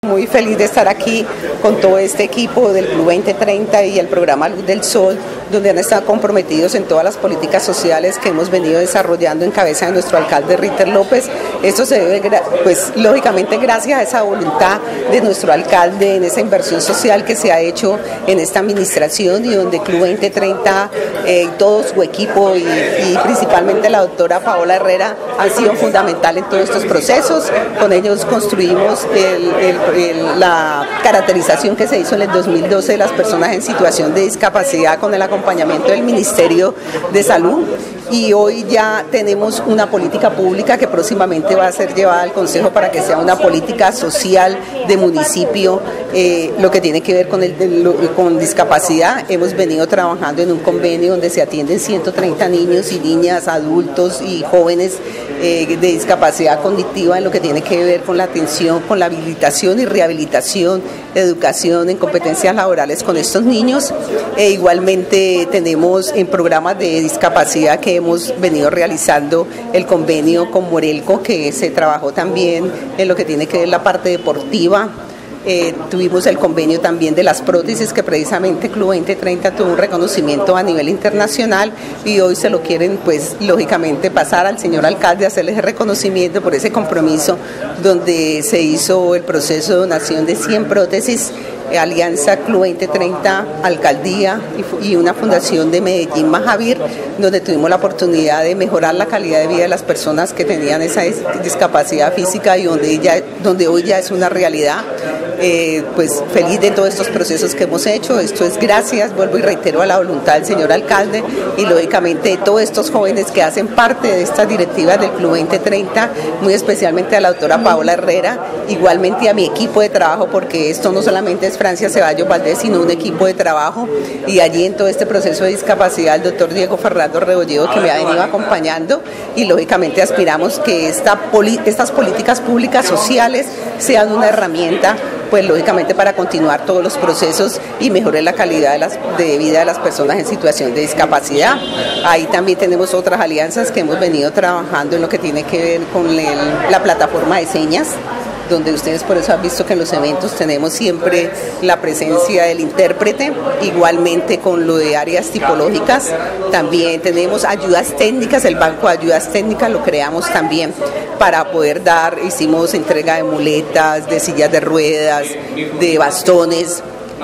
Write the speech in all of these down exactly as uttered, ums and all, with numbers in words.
Muy feliz de estar aquí con todo este equipo del Club veinte treinta y el programa Luz del Sol, donde han estado comprometidos en todas las políticas sociales que hemos venido desarrollando en cabeza de nuestro alcalde Ritter López. Esto se debe, pues lógicamente, gracias a esa voluntad de nuestro alcalde, en esa inversión social que se ha hecho en esta administración y donde Club veinte treinta y eh, todo su equipo y, y principalmente la doctora Paola Herrera han sido fundamental en todos estos procesos. Con ellos construimos el, el la caracterización que se hizo en el dos mil doce de las personas en situación de discapacidad con el acompañamiento del Ministerio de Salud, y hoy ya tenemos una política pública que próximamente va a ser llevada al Consejo para que sea una política social de municipio, eh, lo que tiene que ver con, el, el, con discapacidad. Hemos venido trabajando en un convenio donde se atienden ciento treinta niños y niñas, adultos y jóvenes eh, de discapacidad cognitiva en lo que tiene que ver con la atención, con la habilitación y rehabilitación, educación en competencias laborales con estos niños. E igualmente tenemos en programas de discapacidad que hemos venido realizando el convenio con Morelco, que se trabajó también en lo que tiene que ver la parte deportiva. Eh, tuvimos el convenio también de las prótesis, que precisamente Club veinte treinta tuvo un reconocimiento a nivel internacional y hoy se lo quieren, pues lógicamente, pasar al señor alcalde, hacerles el reconocimiento por ese compromiso donde se hizo el proceso de donación de cien prótesis. Alianza Club veinte treinta, Alcaldía y una fundación de Medellín Majavir, donde tuvimos la oportunidad de mejorar la calidad de vida de las personas que tenían esa discapacidad física y donde, ya, donde hoy ya es una realidad. Eh, pues feliz de todos estos procesos que hemos hecho. Esto es gracias, vuelvo y reitero, a la voluntad del señor alcalde y lógicamente de todos estos jóvenes que hacen parte de estas directivas del Club veinte treinta, muy especialmente a la doctora Paola Herrera, igualmente a mi equipo de trabajo, porque esto no solamente es Francia Ceballos Valdés, sino un equipo de trabajo, y allí en todo este proceso de discapacidad el doctor Diego Fernando Rebolledo, que me ha venido acompañando, y lógicamente aspiramos que esta estas políticas públicas sociales sean una herramienta, pues lógicamente, para continuar todos los procesos y mejorar la calidad de, las, de vida de las personas en situación de discapacidad. Ahí también tenemos otras alianzas que hemos venido trabajando en lo que tiene que ver con el, la plataforma de señas, donde ustedes por eso han visto que en los eventos tenemos siempre la presencia del intérprete, igualmente con lo de áreas tipológicas. También tenemos ayudas técnicas, el banco de ayudas técnicas lo creamos también para poder dar, hicimos entrega de muletas, de sillas de ruedas, de bastones.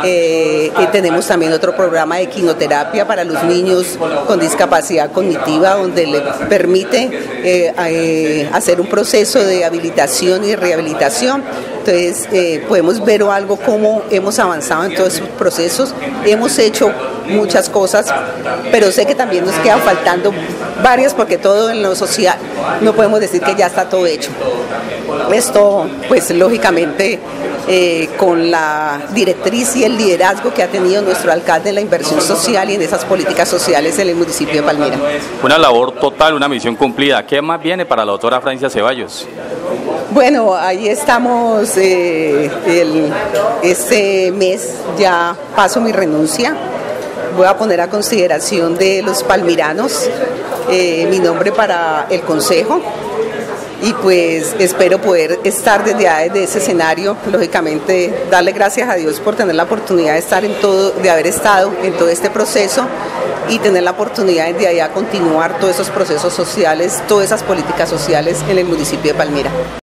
Eh, y tenemos también otro programa de quinoterapia para los niños con discapacidad cognitiva, donde le permite eh, eh, hacer un proceso de habilitación y rehabilitación. Entonces eh, podemos ver algo cómo hemos avanzado en todos esos procesos. Hemos hecho muchas cosas, pero sé que también nos quedan faltando varias, porque todo en lo social no podemos decir que ya está todo hecho. Esto, pues lógicamente, eh, con la directriz y el liderazgo que ha tenido nuestro alcalde en la inversión social y en esas políticas sociales en el municipio de Palmira. Una labor total, una misión cumplida. ¿Qué más viene para la doctora Francia Ceballos? Bueno, ahí estamos, eh, el, este mes ya paso mi renuncia. Voy a poner a consideración de los palmiranos eh, mi nombre para el consejo, y pues espero poder estar desde, desde ese escenario, lógicamente darle gracias a Dios por tener la oportunidad de estar en todo, de haber estado en todo este proceso y tener la oportunidad de allá continuar todos esos procesos sociales, todas esas políticas sociales en el municipio de Palmira.